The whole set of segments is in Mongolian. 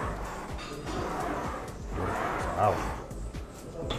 За.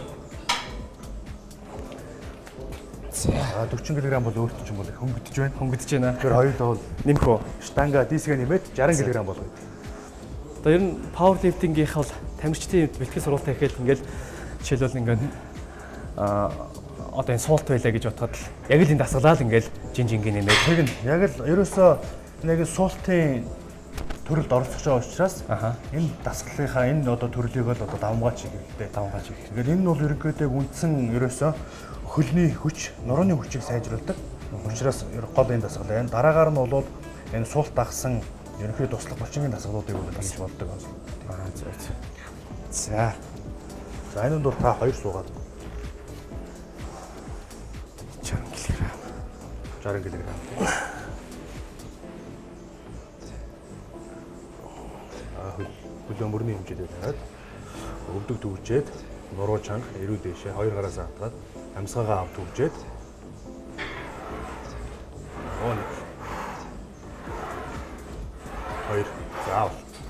За 40 кг бол өөртөө ч юм бол хөнгөдөж байна. Хөнгөдөж байна. Тэгэхээр хоёулаа бол Нэмэх үү? штанга дисгээ нэмээд 60 кг болгоё. Одоо ер нь пауэрлифтингийнх бол тамирчдын бэлтгэл сургалтаа ихэд ингээл жишээлбэл ингээд одоо энэ суулт байлаа гэж бодоход яг л энэ дасгалаа л ингээл жинжингийн нэмээд тэг нь яг л ерөөсөө нэг суултын төрөлд оролцож байгаа учраас энэ дасгалынхаа энэ одоо төрлийг бол одоо давмгаач хэрэгтэй. давмгаач их. Тэгэхээр энэ нь бол ерөнхийдөө үндсэн ерөөсөө хөлний хүч, нурууны хүчийг сайжруулдаг. Учраас гол энэ дасгал байна. Дараагаар нь бол энэ суулт дагсан ерөнхий туслах булчингийн дасгалуудыг бол хийж болдог юм. За. За энэ нь бол та хоёр суугаад 60 кг. 60 кг. Хөлөө мөрний хэмжээтэй тавиад өвдөг төвжээд нуруу чанга эрүү дэшээ хоёр гараас хатгаад амьсгаагаа авд төвжээд нэг хоёр заав.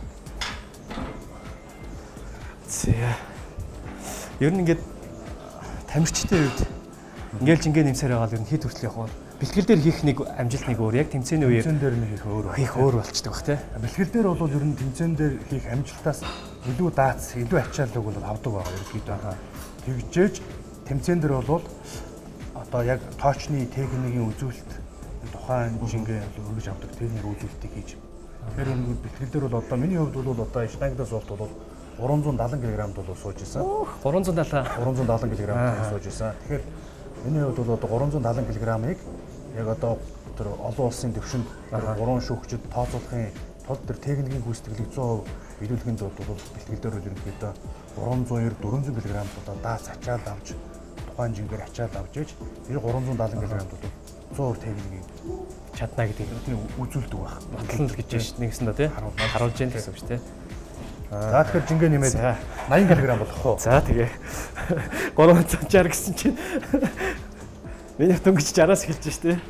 За. Ер нь ингээд тамирчдын үед ингээл жингээ нэмсээр байгаа л ер нь хэд хүртэл явах вэ? Бэлтгэл дээр хийх нэг амжилт нэг өөр, яг тэмцээний үеэр тэмцээн дээр нь хийх өөр болчдөг бах тий. Бэлтгэл дээр бол ер нь тэмцээн дээр хийх амжилтаас илүү даац, илүү ачааллыг бол авдаг байгаа ерөнхийдөө. Тэгжээж тэмцээн дээр бол одоо яг тоочны техникийн үзүүлэлт тухайн жингээ өргөж авдаг техникийн үзүүлэлтийг хийж. Тэгэхээр энэ бэлтгэл дээр бол одоо миний хувьд бол одоо штангаас суулт бол 370 кг бол сууж исэн. 370 кг сууж исэн. Тэгэхээр миний хувьд бол одоо 370 кг-ыг яг одоо тэр олон улсын төвшөнд 3 шүүгчд тооцоолохын тулд тэр техникийн гүйцэтгэлийг 100% биелүүлэхийн тулд бол бэлтгэл дээр ерөнхийдөө 390 400 кг одоо даац ачаал авч тухайн жингээр ачаал авч иж тэр 370 кг бол 100% техникийн чадна гэдэг нь үзүүлдэг байх. батлан л гэж байна нэгсэн доо тий. Харуулж яах гэсэн үг шүү тий. За тэгэхээр жингээ нэмээд 80 кг болох уу? За тэгээ 360 гэсэн чинь миний дөнгөж 60-аас эхэлж шүү дээ.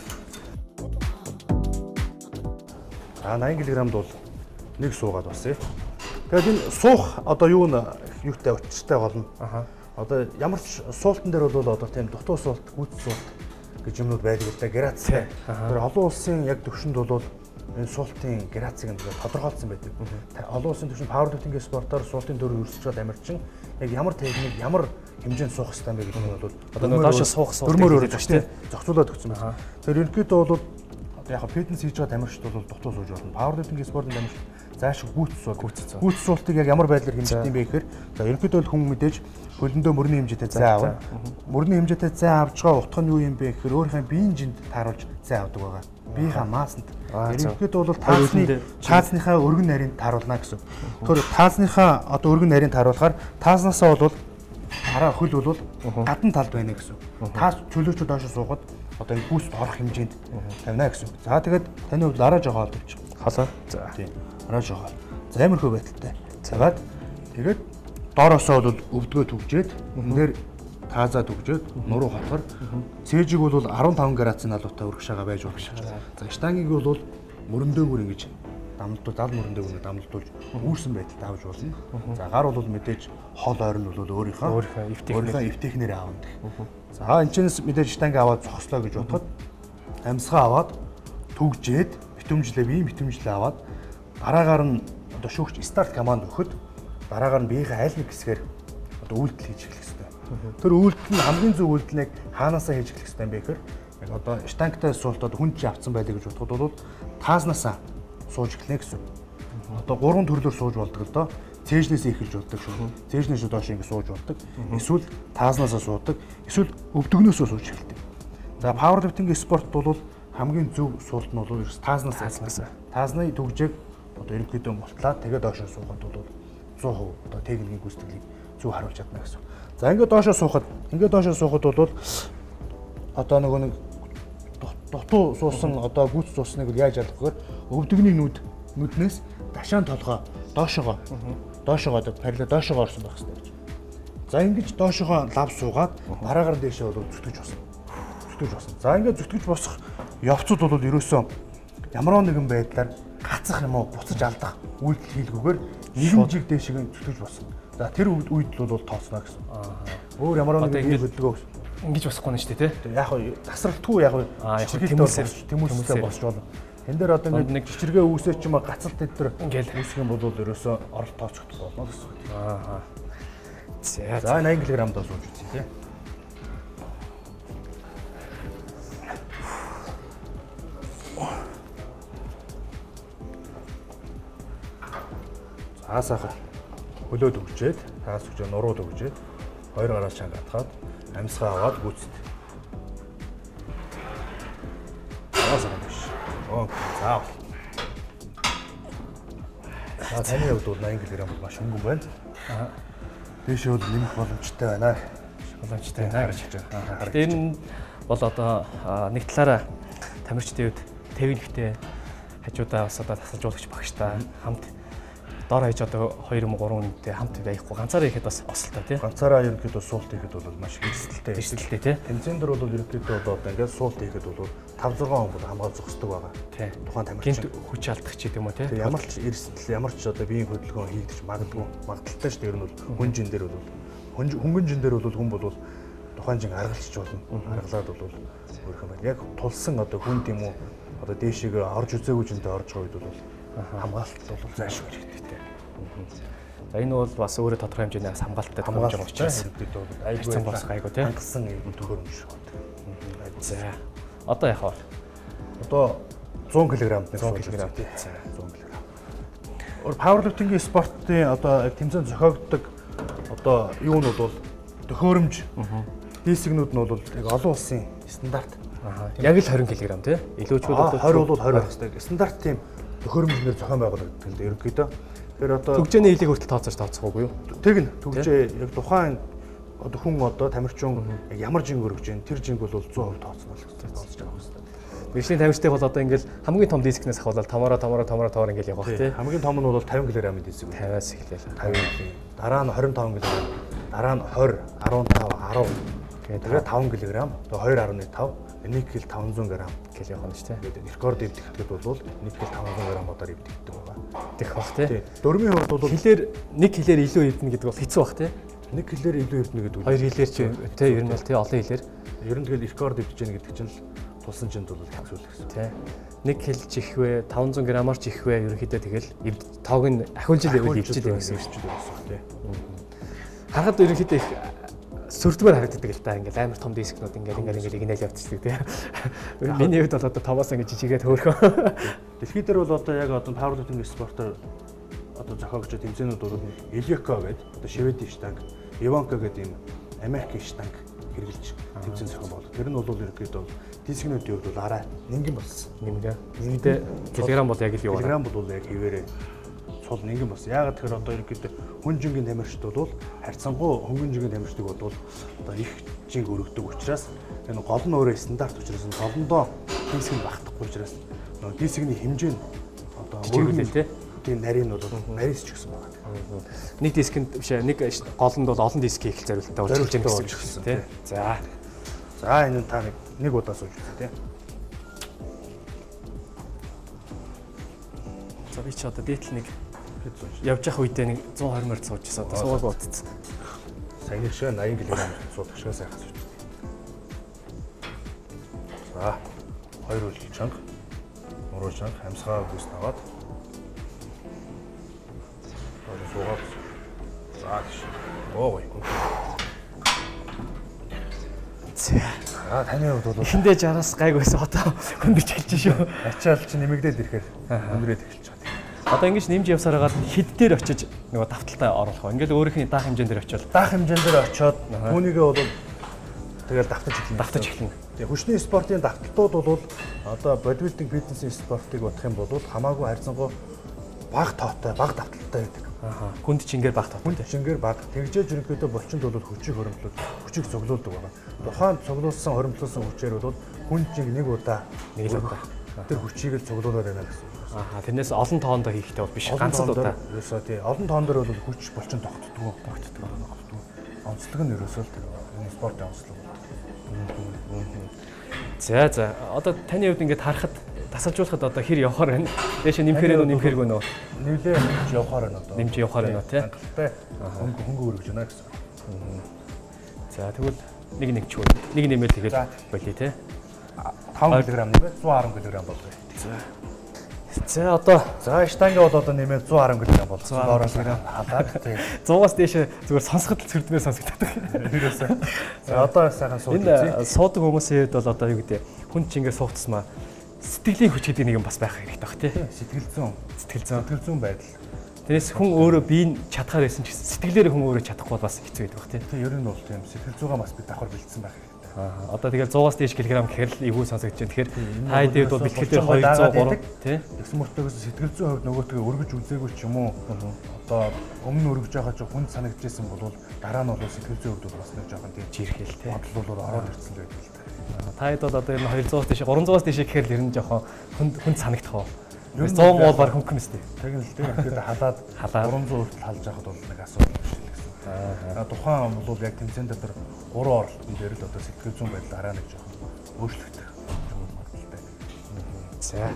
За 80 кг бол нэг суугаад басъя. Тэгээд энэ суух одоо юутай учиртай болно. Одоо ямар ч суултан дээр бол одоо тийм дутуу суулт, гүйц суулт гэж юмнууд байдаг л да. Градустай. Тэр олон улсын яг төвшөнд бол энэ суултын градусыг нь тодорхойлсон байдаг. Олон улсын төвшөнд пауэрлифтингийн спортоор суултын төр өрсөж байгаа тамирчин яг ямар техник, ямар хэмжээнд суух хэрэгтэй юм бэ гэдэг нь бол одоо доош суух дөрмөр өрөж шүү дээ. Зохицуулаад өгсөн байна. Тэр ерөнхийдөө бол яг фитнес хийж байгаа тамирчид бол дутуу сууж болно. Пауэрлифтингийн спортын тамирчид заашгүй гүйц суул. Гүйц суултыг яг ямар байдлаар хэмжих юм бэ гэхээр за ерөнхийдөө хүн мэдээж хөлөндөө мөрний хэмжээтэй зай авна. Мөрний хэмжээтэй зай авч байгаа утга нь юу юм бэ гэхээр өөрийнхөө биеийн жинд тааруулж зай авдаг байгаа. Биеийнхаа маасанд. Ерөнхийдөө бол таазныхаа өргөн нарийн тааруулна гэсэн. Тэр таазныхаа одоо өргөн нарийн тааруулахаар таазнасаа бол хараа хөл бол гадна талд байна гэсэн. Таас чөлөөчөө доош суугаад одоо энэ гүйцэд орох хэмжээнд тавина гэсэн. За тэгээд таны хувьд араа жоо хоол тавьчих. Холоо. За. Тийм. Араа жоо хоол. За амархөө байдалтай. Цагаад тэгээд доороосоо бол өвдгөө түгжээд энэ дээр таазаа түгжээд нуруу хотгор цээжиг бол 15 градусын алуутай өргөшаага байж болох шээ. За штангийг бол мөрөндөөгөр ингэж зал мөрөндөөгөр дамлуулж үүрсэн байдалд авч болно. За гар бол мэдээж хол ойр нь бол өөрийнхөө эвтэхнээр аавна. За энэ ч мэдээж штанг аваад зогслоо гэж бодоход амьсгаа аваад түгжээд битүүмжлээ аваад дараагаар нь одоо шүүгч старт команд өгөхөд дараагаар нь биеийнхээ аль нэг хэсгээр одоо үйлдэл хийж эхлэх хэрэгтэй. Тэр үйлдэл нь хамгийн зөв үйлдэл нь хаанаасаа хийж эхлэх хэрэгтэй юм бэ гэхээр яг одоо штангтай суултад хүн чи авцсан байлаа гэж бодоход бол таазнасаа сууж эхлэнэ гэсэн. Одоо 3 төрлөөр сууж болдог л доо. Цээжнээс эхэлж болдог шүү. Цээжнээс доош ингэ сууж болдог. Эсвэл таазнасаа суудаг. Эсвэл өвдөгнөөсөө сууж эхэлдэг. За пауэрлифтингийн спорт бол хамгийн зөв суулт нь бол таазнаас. Таазны төгжээг одоо ерөнхийдөө мултлаад тэгээд доошоо суухад бол 100% одоо техникийн гүйцэтгэлийг зөв харуулж чадна гэсэн. За ингээд доошоо суухад бол одоо нэг дутуу суусан одоо гүйц суусныг яаж ялах гэхээр өвдөгний нүднээс дашаан толгой доошоо одоо параллел доошоо орсон байх хэрэгтэй. За ингэж доошоо лав суугаад дараагаар дээшээ бол зүтгэж босно. За ингээд зүтгэж босох явцуд бол ерөөсөө ямар нэгэн байдлаар гацах юм уу буцаж алдах үйлдэл хийлгүүгээр нэгэн жиг дээшээ зүтгэж босно. За тэр үед бол тооцно гэсэн. Өөр ямар нэгэн хөдөлгөөн Ингэж босохгүй нь шүү дээ тий. Яг тасралтгүй яг тэмүүсээр босч болно. Энд дээр одоо нэг чичиргээ үүсэж чимээ гацалт дээр ингээл үүсэх юм бол ерөөсөө оролт тооцохдох болно гэсэн үг. Аа. За 80 кг доо сууж үзье тий. Хаасаахаа хөлөөд өгчээд, хаас өгчөө нурууд өгчээд, хоёр гараа чанга атгаад, амьсгаа аваад гүйцэд. Хаасаа биш. Заав. Таны хувьд бол 80 кг бол маш хөнгөн байна. Дээшээ бол нэмэх боломжтой байна. Боломжтой байна гэж хэлж байгаа. Гэтэ энэ бол одоо нэг талаараа тамирчдын хувьд тэвэлхтэй хажуудаа бас одоо тасалжуулагч багштай хамт дор хаяж одоо 2 3 үнэтэй хамт байхгүй ганцаараа ихэд бас осолтой тий. Ганцаараа ерөнхийдөө суулт хийхэд бол маш эрсдэлтэй. Эрсдэлтэй тий. Тэмцээн дээр бол ерөнхийдөө одоо ингээд суулт хийхэд бол 5 6 хүн бол хамгаалж зогсдог байгаа. Тий. Тухайн тамирчин гинт хүч алдах ч гэдэм үү тий. Ямар ч эрсдэл, ямар ч одоо биеийн хөдөлгөөн хийгдэж магадaltaй шүү дээ. Ер нь бол хүн жин дээр бол хөнгөн жин дээр бол хүн бол тухайн жин аргалж болно. Аргалаад бол өөрөх юм байна. Яг тулсан одоо хүн тийм үү одоо дээшээгээ орж үзээгүй жинтэй орж байгаа үед бол хамгаалалт бол зайлшгүй хэрэгтэй. За энэ бол бас өөрөө тодорхой хэмжээний хамгаалттай томж байгаа учраас айгүй босох айгүй тий. Хангасан төхөөрөмж шиг байна. За одоо яах вэ? Одоо 100 кг-д нэг 100 кг тий. 100 кг. Пауэрлифтингийн спортын одоо тэмцээн зохиогддог одоо юу нь бол төхөөрөмж дисцигнүүд нь бол яг олон улсын стандарт. Яг л 20 кг тий. Илүүчүүд одоо 20 бол 20 байх хэрэгтэй. Стандарт тийм төхөөрөмжнөр зохион байгуулагддаг л дээ ерөнхийдөө. Тэгэхээр одоо төгжээний хилийг хүртэл тооцоогүй юу? Тэг нь төгжээ яг тухайн одоо хүн одоо тамирчин яг ямар жинг өргөж जैन тэр жинг бол 100% тооцоно л гэж тооцож байгаа хэрэгтэй. Мишлийн тамирчтай бол одоо ингээл хамгийн том дискнээс ахвал томороо ингээл явах тий. Хамгийн том нь бол 50 кг-ийн диск. 50-аас эхлэв. 50. Дараа нь 25 кг. Дараа нь 20, 15, 10. Тэгээд 5 кг. Тэгээ 2.5. 1 кг 500 г гэж явах нь шүү дээ. Тэгээд рекорд эвдэхэд бол 1 кг 500 г бодоор эвдэгдэг байгаа. Тэгэх бах тий. Дөрмийн хувьд бол хилээр 1 кг илүү эвдэнэ гэдэг бол хэцүү бах тий. 1 кг илүү эвдэнэ гэдэг нь 2 хилээр чи тий ер нь бол тий олон хилээр ер нь тэгэл рекорд эвдэж яах гэдэг чинь тулсан чинь бол хэцүү л гэсэн. Тий. 1 кг ч их вэ, 500 г-аар ч их вэ ерөнхийдөө тэгэл тоог нь ахиулж л эвдэж байгаа гэсэн үг тий. Харахад ерөнхийдөө их сүрдмээр харагддаг л да. Ингээл амар том дискнууд ингээл игнэл явчихдаг тий. Миний хувьд бол одоо томоос ингэж жижигээд хөөрхөн. Дэлхийд дээр бол одоо яг одоо пауэрлифтинг спортоор одоо зохиогч тэмцээнүүд бол Ильёко гэдэг одоо шведийн штанг, Иванка гэдэг юм Америкийн штанг хэрэгжилж тэмцээн зохион болгох. Тэр нь бол ерөнхийдөө дискнүүдийн хувьд бол арай нингэн болсон. Нэмдэ килограмм бол яг л юу вэ? Килограмм бол яг хിവэрээ цул нингэн болсон. Яагаад тэгэхээр одоо ерөнхийдөө хүн жингийн тамирчид бол харьцангуй хөнгөн жингийн тамирчдыг бол одоо их жинг өргөдөг учраас энэ гол нь өөрөө стандарт учраас голондоо диск багтахгүй учраас нөгөө дискний хэмжээ нь одоо өөрөглөл тий. Тийм нарийн бол нарийнс ч гэсэн байна. Нэг дискэнд биш нэг голонд бол олон дискийг их зориултаа уулзж байгаа гэсэн тий. За. За энэ та нэг удаа сууж үзье тий. За би ч одоо дээтэл нэг явж явах үедээ нэг 120 мөр суужсэн одоо суугаад утцсан. Сайн их шиг 80 кг суух шиг сайхан сууж. За 2 үл чанга. Муруу чанга хамсгаа бүс таваад. Суугаад. За тийш. Оогүй. За таны хувьд бол эхэндээ 60-аас гайгүйсэн одоо хөнгөж хэлж шүү. Ачаал чи нэмэгдээд ирэхээр өндрөөд эхэлж байгаа. Одоо ингэж нэмж явсаар хагаад хид дээр очиж нөгөө давталтаа оруулах ба. Ингээл өөрийнхний даах хэмжээнд дээр очиод даах хэмжээнд дээр очиод түүнийгээ бол тэгэл давтаж эхэлнэ. Тэгээ хүчний спортын давталтууд бол одоо бодибилдинг фитнесийн спортыг бодох юм бол хамаагүй харьцангуй бага тоотой, бага давталтай байдаг. Хүнд чингээр бага тоотой. Хүнд чингээр бага. Тэгжээж ерөнхийдөө булчинд бол хүчийг хөрөмтлөд, хүчийг цуглуулдаг байгаа. Тухайн цуглуулсан, хөрөмтлөсөн хүчээр бол хүн чинь нэг удаа тэр хүчийг л цуглуулаад байна гэсэн. Тэрнээс олон тоондоо хийхтэй бол биш. Ганц л удаа. Ерөөсөө тий. Олон тоон дээр бол хүч булчин тогтдгоо. Онцлог нь ерөөсөө л тэр энэ спортын онцлог. За одоо таны хувьд ингээд харахад тасалжуулахад одоо хэр явахаар байна? Дээш нэмэхэрэг үү, нэмэхэрэг үү нөө? Нэмлээ явахаар байна одоо. Нэмж явахаар байна тий. Хангалттай хөнгө өргөж байна гэсэн. За тэгвэл Нэг ч үгүй. Нэг нэмэл тэгээд болий те. 5 кг нэмээд 110 кг болгоё. За одоо штанги бол одоо нэмээд 110 кг болсон. 110 кг хадаад тийм. 100-аас дээш зүгээр сонсоход л цэрдмээ сонсогддог. Ерөөсөө. За одоо сайхан сууж үзье. Энэ суудаг хүмүүсийн хувьд бол одоо юу гэдэг хүн чинь ингээд суугцсмаа сэтгэлийн хүч гэдэг нэг юм бас байх хэрэгтэй баг тий. Сэтгэл зүйн байдал. Тэрээс хүн өөрөө бие чадхаар байсан ч сэтгэлээр хүн өөрөө чадахгүй бас хэцүү байдаг баг тий. Тэгээ ер нь бол тийм сэтгэл зүйгаа бас бид давхар бэлдсэн байх хэрэгтэй. Одоо тэгэл 100-аас дээш килограмм гэхэр л эвгүй сонсогдож байна. Тэгэхээр та хэдийд бол бэлтгэл дээр 200 3 тий. Гэсэн мөртөөс сэтгэл зүйн хувьд нөгөөтгөө өргөж үзээгүй ч юм уу. Одоо өмнө өргөж байгаа ч хүн санагдчихсэн бол дараа нь бол сэтгэл зүйн хувьд бас нэг жоохон тийм жирхэл тий. бодлолоор ороод ирсэн байдаг л та. Та хэд бол одоо энэ 200-аас дээш 300-аас дээш гэхэр л ер нь жоохон хүн санагдах уу. 100 мол баг хөнгөн өстэй. Тэгэн л тийм. Тэгээд халаад 300 хүртэл халж яхад бол нэг асуудал биш л гэсэн. Тухайн бол яг тэмцээнд дотор 3 оролтын дээр л одоо сэтгэл зүйн байдал хараа нэг жоохон өөрчлөгдөх юм магадaltaй. За.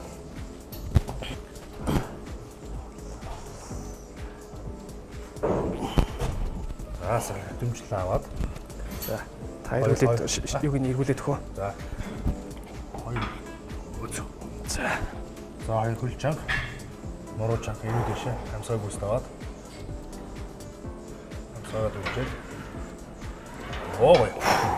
За хөдөлмжлээ аваад. За. Та хоёулаа юуг нь эргүүлээд өгөө. За. Хоёр өцөө. За. За хоёр хөл чанга. Нуруу чанга энэ дэшээ хамсааг үст аваад. Хамсаагаад үжил. Оо гоё.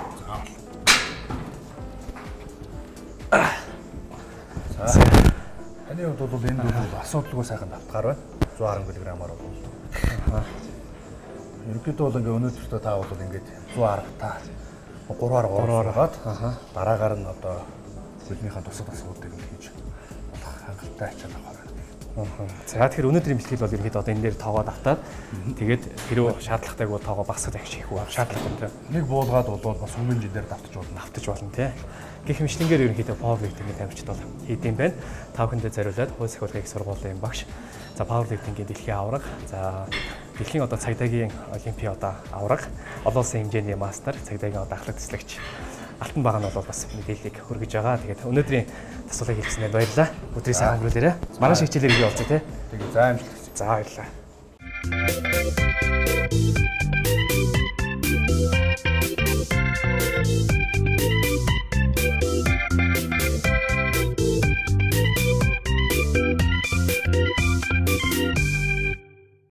За. Таны хувьд бол энэ бол асуудалгүй сайхан давтгаар байна. 110 кг-аар бол. Ерөнхийдөө бол ингээ өнөөдөр та бол ингээд 110 та 3-аар гаад дараагаар нь одоо хөлнийхээ тусад асуудыг хийж болох хангалттай ачаалал гаргана. За тэгэхээр өнөөдрийн бэлтгэл бол ерөнхийдөө одоо энэ дээр тоогоо давтаад тэгээд хэрвээ шаардлагатайг бол тоогоо багасгах хийх үү шаардлагатай. Нэг буулгаад бол бас өмнө жин дээр давтаж болно тий. Гэх мэтлэнгээр ерөнхийдөө powerlifting-ийн тамирчид бол хийдэм байна. Та бүхэндээ зориулаад хойс ахиургын сургуулийн багш. За powerlifting-ийн дэлхийн авраг. За дэлхийн одоо цагдаагийн олимпийн одоо авраг. Олон улсын хэмжээний мастер, цагдаагийн одоо ахлах төсөлөгч Алтан баг нь бол бас мэдээллийг хүргэж байгаа. Тэгээд өнөөдрийн асуултыг хэлснээр баярлалаа. Өдрийн сайн өнгөрүүлээрэй. Маргааш хичээлээр бий болцоо тий. Тэгээд за амжилт. За баярлалаа.